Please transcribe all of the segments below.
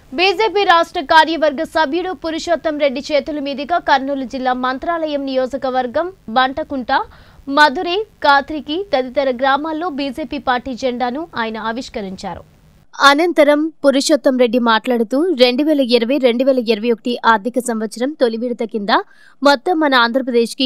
BJP రాష్ట్ర కార్యవర్గ సభ్యుడు పురుషోత్తం రెడ్డి చేతుల మీదుగా కర్నూలు జిల్లా మంత్రాలయం నియోజకవర్గం బంటకుంట, మధురై, కాత్రికి తదితర గ్రామాల్లో బీజేపీ పార్టీ జెండాను ఆయన ఆవిష్కరించారు. అనంతరం పురుషోత్తం రెడ్డి మాట్లాడుతూ 2020-2021 ఆర్థిక సంవత్సరం తొలి విడత కింద మొత్తం మన ఆంధ్రప్రదేశ్కి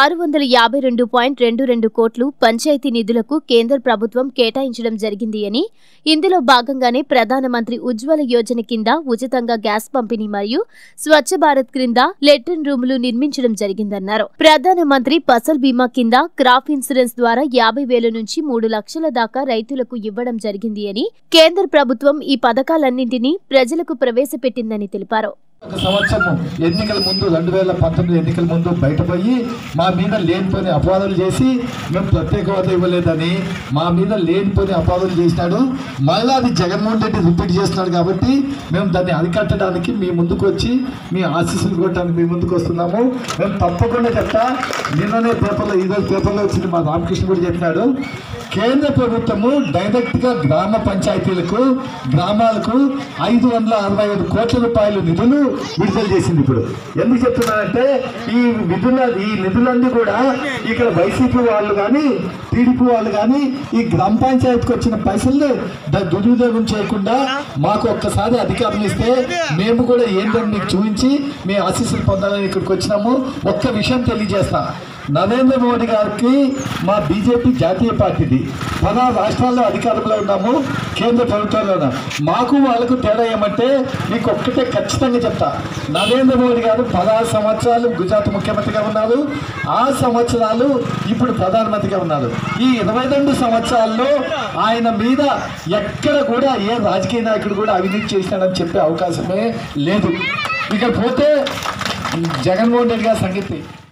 652.22 కోట్లు పంచాయతీ నిధులకు కేంద్ర ప్రభుత్వం కేటాయించడం జరిగింది అని, ఇందులో భాగంగానే ప్రధానమంత్రి ఉజ్వల యోజన కింద ఉచితంగా గ్యాస్ పంపిణీ మరియు స్వచ్ఛ భారత్ క్రింద లెట్రిన్ రూములు నిర్మించడం జరిగిందన్నారు. ప్రధానమంత్రి ఫసల్ బీమా కింద క్రాప్ ఇన్సూరెన్స్ ద్వారా 50,000 నుంచి 3 లక్షల దాకా రైతులకు ఇవ్వడం జరిగింది అని, కేంద్ర ప్రభుత్వం ఈ పథకాలన్నింటినీ ప్రజలకు ప్రవేశపెట్టిందని తెలిపారు. ఒక సంవత్సరం ఎన్నికల ముందు 2019 ఎన్నికల ముందు బయటపోయి మా మీద లేనిపోని అపవాదాలు చేసి మేము ప్రత్యేక హోదా ఇవ్వలేదని మా మీద లేనిపోని అపవాదాలు చేసినాడు. మళ్ళీ అది జగన్మోహన్ రెడ్డి రిపీట్ చేస్తున్నాడు. కాబట్టి మేము దాన్ని అరికట్టడానికి మీ ముందుకు వచ్చి మీ ఆశీస్సులు కొట్టడానికి మీ ముందుకు వస్తున్నాము. మేము తప్పకుండా చెప్తా. నిన్ననే పేపర్లో, ఈరోజు పేపర్లో వచ్చింది, మా రామకృష్ణ కూడా చెప్పినాడు. కేంద్ర ప్రభుత్వము డైరెక్ట్గా గ్రామ పంచాయతీలకు, గ్రామాలకు 565 కోట్ల రూపాయల నిధులు విడుదల చేసింది. ఇప్పుడు ఎందుకు చెప్తున్నానంటే ఈ నిధులన్నీ కూడా ఇక్కడ వైసీపీ వాళ్ళు కానీ, టీడీపీ వాళ్ళు కానీ ఈ గ్రామ పంచాయతీకి వచ్చిన పైసల్ని దుర్వినియోగం చేయకుండా మాకు ఒక్కసారి అధికారం ఇస్తే మేము కూడా ఏంటని మీకు చూపించి మీ ఆశీస్సులు పొందాలని ఇక్కడికి వచ్చినాము. ఒక్క విషయం తెలియజేస్తా. నరేంద్ర మోడీ గారికి మా బీజేపీ జాతీయ పార్టీది 16 రాష్ట్రాల్లో అధికారంలో ఉన్నాము, కేంద్ర ప్రభుత్వంలో ఉన్నాం. మాకు వాళ్ళకు తేడా ఏమంటే మీకు ఒక్కటే ఖచ్చితంగా చెప్తా. నరేంద్ర మోడీ గారు 16 సంవత్సరాలు గుజరాత్ ముఖ్యమంత్రిగా ఉన్నారు. 6 సంవత్సరాలు ఇప్పుడు ప్రధానమంత్రిగా ఉన్నారు. ఈ 22 సంవత్సరాల్లో ఆయన మీద ఎక్కడ కూడా ఏ రాజకీయ నాయకుడు కూడా అవినీతి చేసినాడని చెప్పే అవకాశమే లేదు. ఇక పోతే జగన్మోహన్ రెడ్డి గారి సంగతి